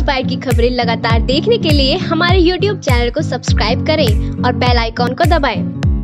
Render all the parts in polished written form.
Inspire की खबरें लगातार देखने के लिए हमारे YouTube चैनल को सब्सक्राइब करें और बेल आइकॉन को दबाएं।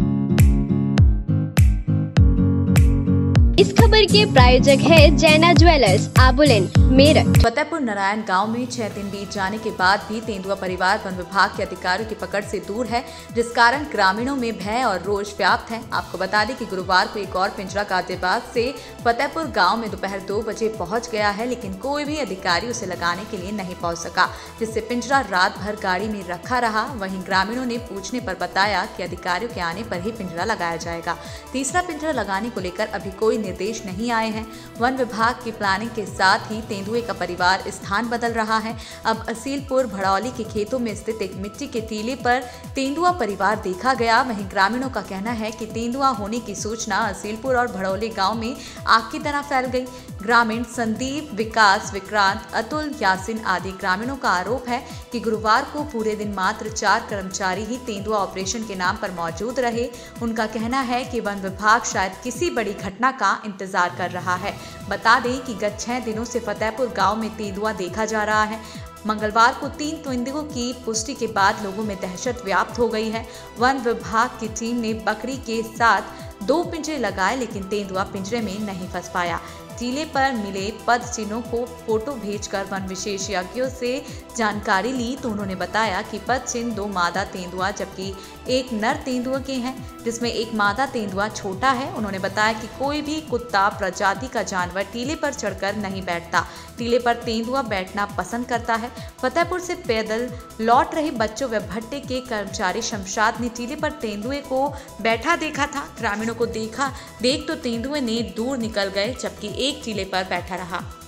इस खबर के प्रायोजक है जैना ज्वेलर्स, आबुलेन, मेरठ। फतेहपुर नारायण गांव में 6 दिन बीत जाने के बाद भी तेंदुआ परिवार वन विभाग के अधिकारियों की पकड़ से दूर है, जिस कारण ग्रामीणों में भय और रोष व्याप्त है। आपको बता दें कि गुरुवार को एक और पिंजरा गाजियाबाद से फतेहपुर गांव में दोपहर 2 बजे पहुंच गया है, लेकिन कोई भी अधिकारी उसे लगाने के लिए नहीं पहुंच सका, जिससे पिंजरा रात भर गाड़ी में रखा रहा। वहीं ग्रामीणों ने पूछने पर बताया कि अधिकारियों के आने पर ही पिंजरा लगाया जाएगा। तीसरा पिंजरा लगाने को लेकर अभी कोई निर्देश नहीं आए हैं। वन विभाग की प्लानिंग के साथ ही तेंदुए का परिवार स्थान बदल रहा है। अब असीलपुर भड़ौली के खेतों में स्थित एक मिट्टी के टीले पर तेंदुआ परिवार देखा गया। वहीं ग्रामीणों का कहना है कि तेंदुआ होने की सूचना असीलपुर और भड़ौली गांव में आग की तरह फैल गई। ग्रामीण संदीप, विकास, विक्रांत, अतुल, यासिन आदि ग्रामीणों का आरोप है कि गुरुवार को पूरे दिन मात्र 4 कर्मचारी ही तेंदुआ ऑपरेशन के नाम पर मौजूद रहे। उनका कहना है कि वन विभाग शायद किसी बड़ी घटना का इंतजार कर रहा है। बता दें कि गत 6 दिनों से फतेहपुर गांव में तेंदुआ देखा जा रहा है। मंगलवार को 3 तेंदुओं की पुष्टि के बाद लोगों में दहशत व्याप्त हो गई है। वन विभाग की टीम ने बकरी के साथ 2 पिंजरे लगाए, लेकिन तेंदुआ पिंजरे में नहीं फंस पाया। टीले पर मिले पद चिन्हों को फोटो भेजकर वन विशेषज्ञों से जानकारी ली तो उन्होंने बताया कि पद चिन्ह 2 मादा तेंदुआ जबकि एक नर तेंदुआ के हैं, जिसमें एक मादा तेंदुआ छोटा है। उन्होंने बताया कि कोई भी कुत्ता प्रजाति का जानवर टीले पर चढ़कर नहीं बैठता। टीले पर तेंदुआ बैठना पसंद करता है। फतेहपुर से पैदल लौट रहे बच्चों व भट्टे के कर्मचारी शमशाद ने टीले पर तेंदुए को बैठा देखा था। ग्रामीणों को देख तो तेंदुए ने दूर निकल गए, जबकि एक टीले पर बैठा रहा।